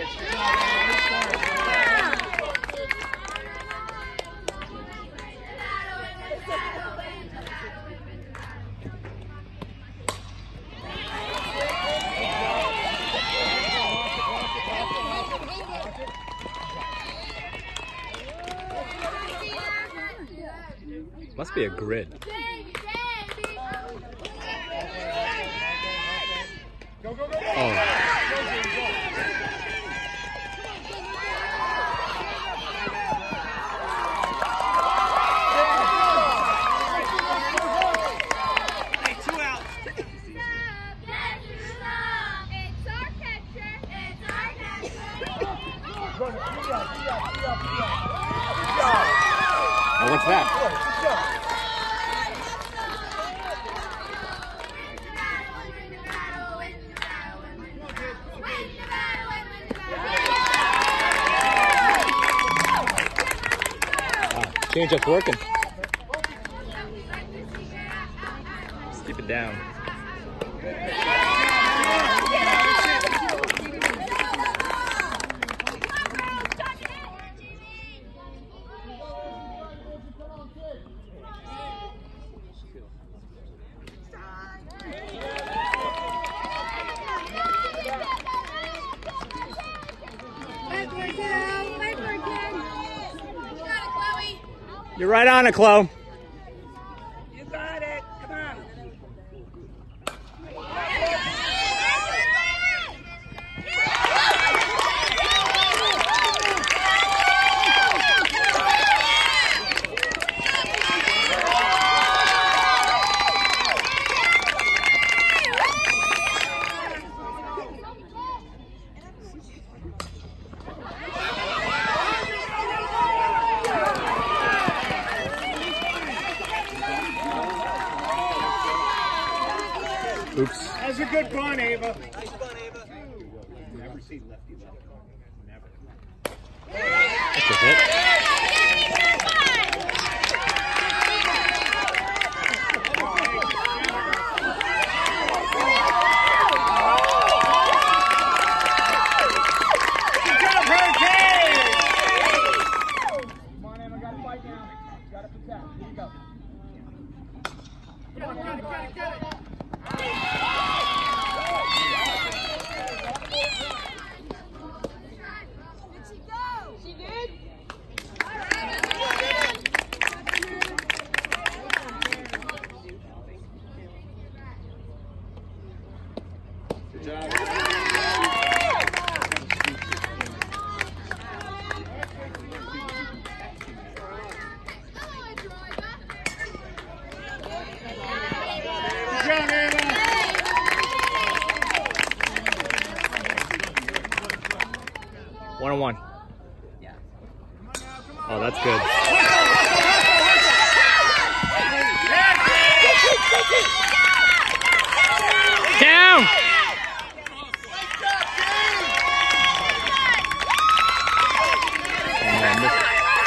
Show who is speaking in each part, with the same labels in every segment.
Speaker 1: Must be a grid. Oh. Oh, what's that? Change up's working. Keep it down. You're right on it, Chloe.
Speaker 2: You got it. Come on.
Speaker 1: Oops.
Speaker 3: That's a good run, Ava.
Speaker 2: Nice run, Ava.
Speaker 3: Never seen lefty left. Never.
Speaker 1: That's a hit.
Speaker 3: Good job, Hurricane! Come on, Emma, gotta fight now. Gotta protect. Here you go. Get it. Good job. Good job, Ava.
Speaker 1: 1-on-1. Oh, that's good. Down! Oh, man, this...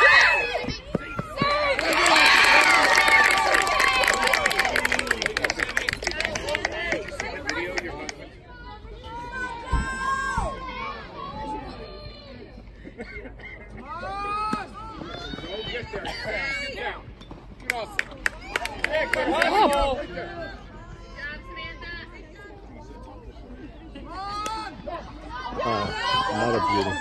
Speaker 1: Oh, another beauty.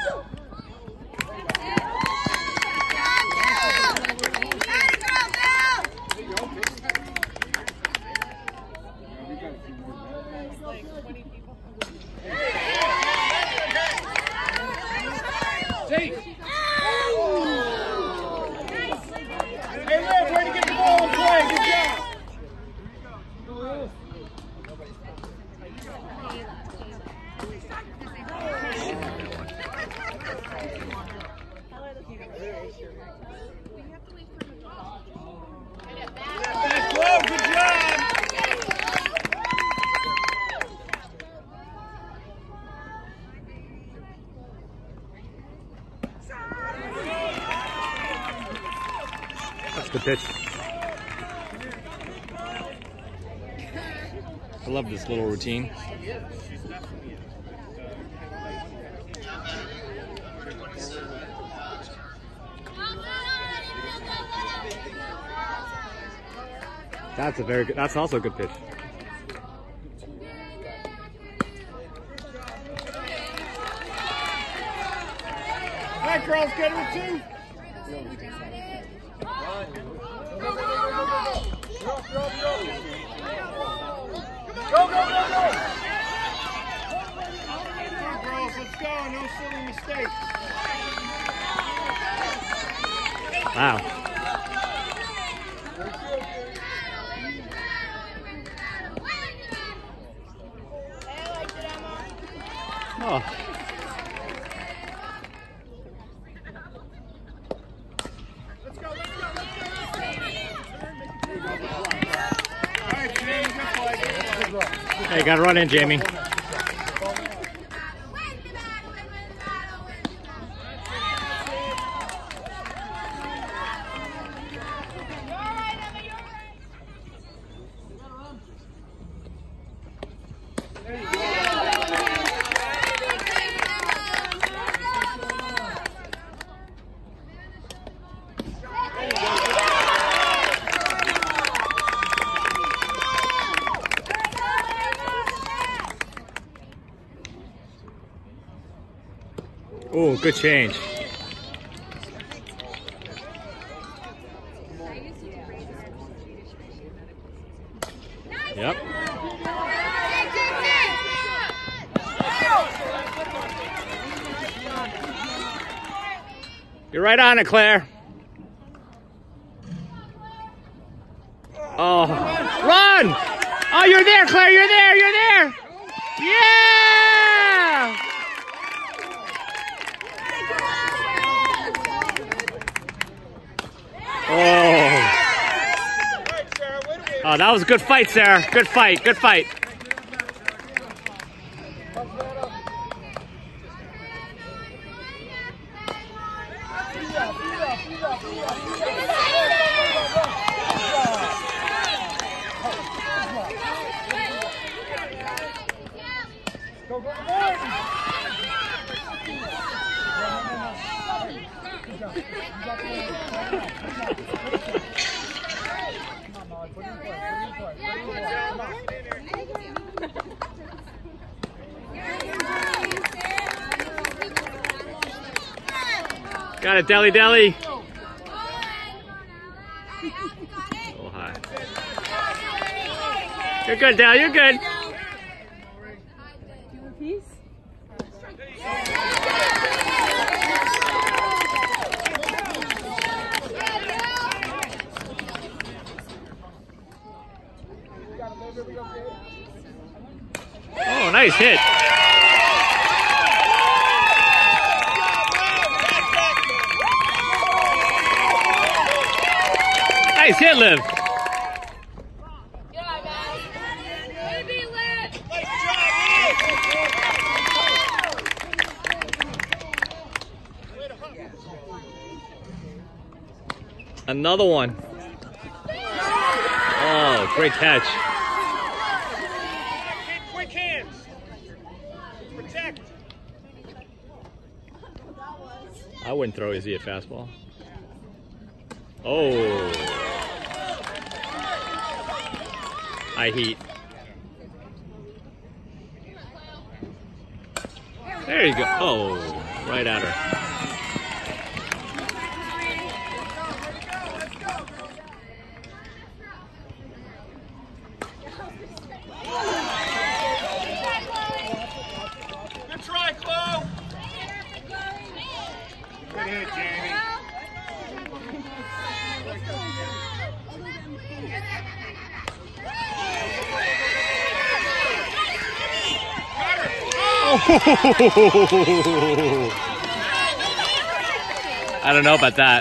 Speaker 3: Hey, Liv, way to get the ball in play. Good job. That's Chloe, good job.
Speaker 1: That's the pitch. I love this little routine. That's a very good. That's also a good pitch.
Speaker 3: All right, girls, get her two. Go, go, go, go! Come on, girls, let's go. No silly mistakes.
Speaker 1: Wow. Oh.
Speaker 3: Let's go, let's go, let's go. All right, Jamie, good play.
Speaker 1: Hey, gotta run in, Jamie. Oh, good change. Yep. You're right on it, Claire. Oh, run! Oh, you're there, Claire. You're there. You're there. Yeah! Oh. Oh, that was a good fight, Sarah. Good fight. Good fight.
Speaker 3: Go, go,
Speaker 1: Got it, Deli Deli. Oh, high. You're good, Deli. You're good. Oh, nice hit. Nice hit, Liv. Another one. Oh, great catch.
Speaker 3: quick hands. Protect.
Speaker 1: I wouldn't throw easy a fastball. Oh. High heat. There you go. Oh, right at her.
Speaker 3: Good try, Chloe. Good hit, Jamie.
Speaker 1: I don't know about that.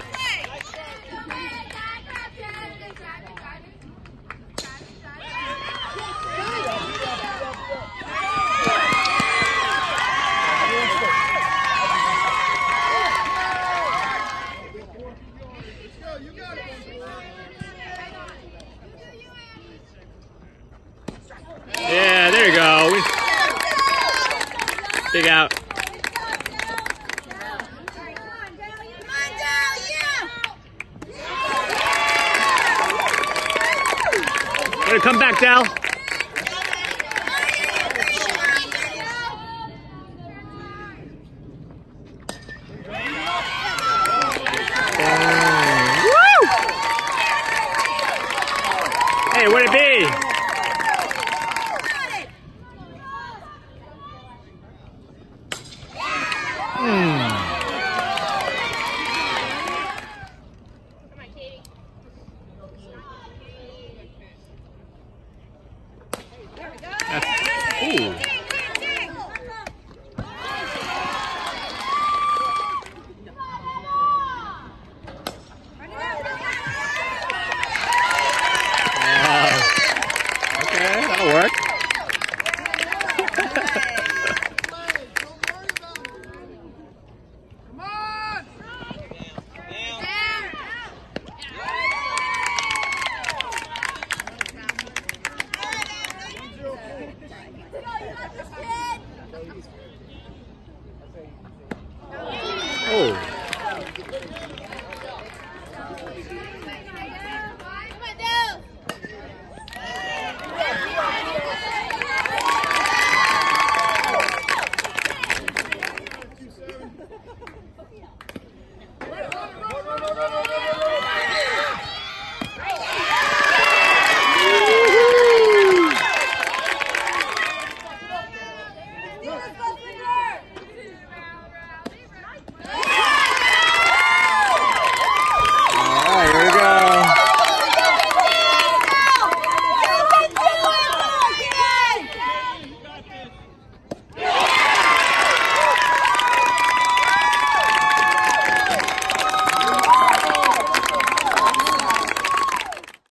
Speaker 1: Yeah, there you go. Big out. Better come back, Dal. Hey, what'd it be? Ooh.